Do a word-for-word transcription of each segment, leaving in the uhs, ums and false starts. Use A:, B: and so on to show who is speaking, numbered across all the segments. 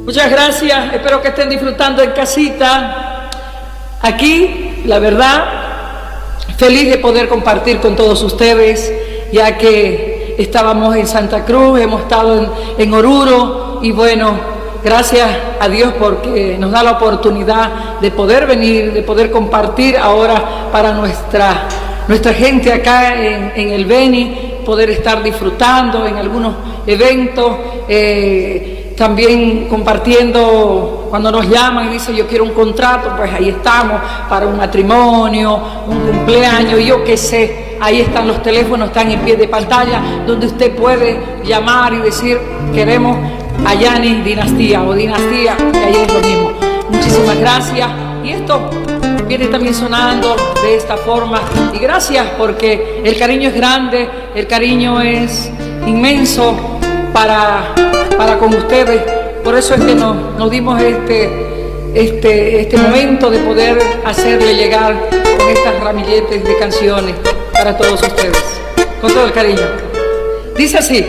A: Muchas gracias, espero que estén disfrutando en casita. Aquí, la verdad, feliz de poder compartir con todos ustedes, ya que estábamos en Santa Cruz, hemos estado en, en Oruro, y bueno, gracias a Dios porque nos da la oportunidad de poder venir, de poder compartir ahora para nuestra, nuestra gente acá en, en el Beni, poder estar disfrutando en algunos eventos, eh, también compartiendo cuando nos llaman y dicen yo quiero un contrato, pues ahí estamos para un matrimonio, un cumpleaños, yo qué sé, ahí están los teléfonos, están en pie de pantalla, donde usted puede llamar y decir queremos a Yanis Dinastía o Dinastía, que ahí es lo mismo. Muchísimas gracias, y esto viene también sonando de esta forma, y gracias porque el cariño es grande, el cariño es inmenso para, para con ustedes, por eso es que nos, nos dimos este, este, este momento de poder hacerle llegar con estas ramilletes de canciones para todos ustedes, con todo el cariño. Dice así.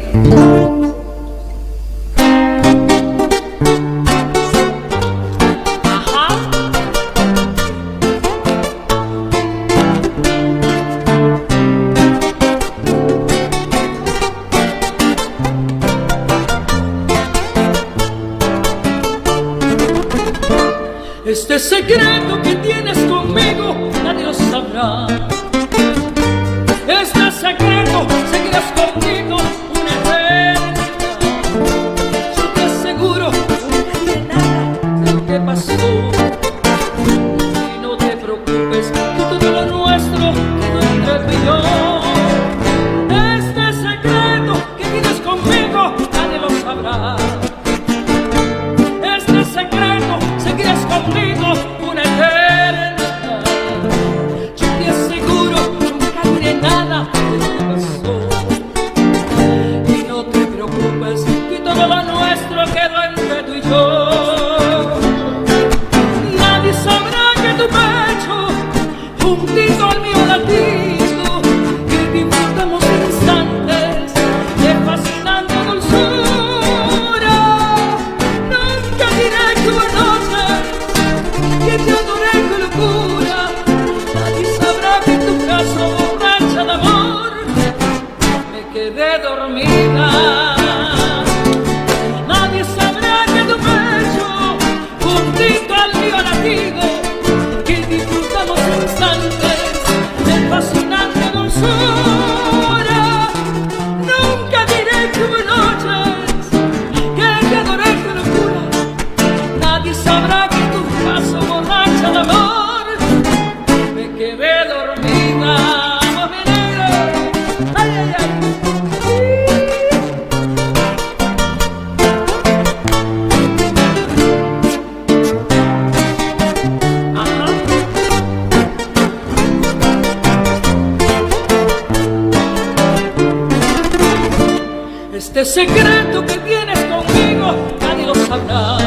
B: Este secreto que tienes conmigo nadie lo sabrá. Este secreto seguirás conmigo una eternidad. Yo te aseguro que no hay nada de lo que pasó. Y no te preocupes que todo lo nuestro quedó entre tú y yo. Este secreto que tienes conmigo nadie lo sabrá. Este secreto seguirás conmigo una eternidad. Yo te aseguro que nunca diré nada de lo que pasó. Y no te preocupes que todo lo nuestro quedó entre tú y yo. Nadie sabrá que tu pecho juntito al mío latido, que disfrutamos instantes de fascinante dulzura. Nunca diré que hubo noches que te adoré con locura. Nadie sabrá que en tu caso borracha de amor me quedé dormida. Nadie sabrá que tu pecho juntito al mío latido, que disfrutamos instantes de fascinante dulzura. Nunca diré que hubo noches que te adoré con locura. Nadie sabrá que en tu caso borracha de amor me quedé dormida. Oh, mi negro. Ay, ay, ay. Ajá. Este secreto que tienes conmigo nadie lo sabrá.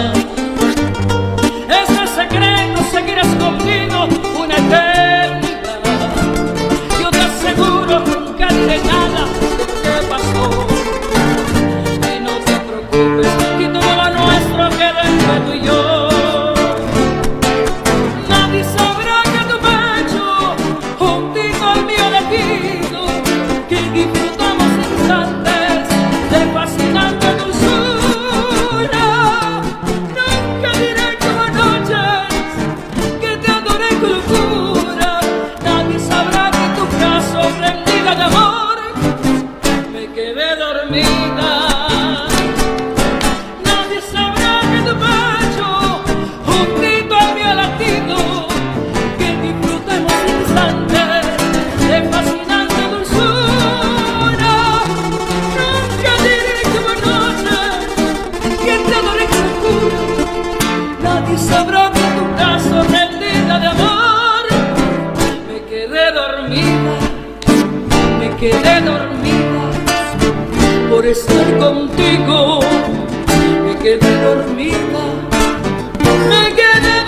B: Este secreto seguirás conmigo una eternidad. Yo te aseguro que nunca diré nada de lo que pasó. Y no te preocupes que todo lo nuestro queda entre tú y yo. Nadie sabrá que tu pecho juntito al mío latido, que disfrutamos instantes de fascinante dulzura. Nunca diré que hubo noches que te adoré con locura. Nadie sabrá que en tu caso prendida de amor me quedé dormida. Nadie sabrá que tu pecho juntito al mío latido, que disfrutemos instantes de fascinante dulzura. Nunca diré que hubo noches que te adoré con locura. Nadie sabrá que en tu caso rendida de amor me quedé dormida, me quedé dormida por estar contigo. Me quedé dormida, me quedé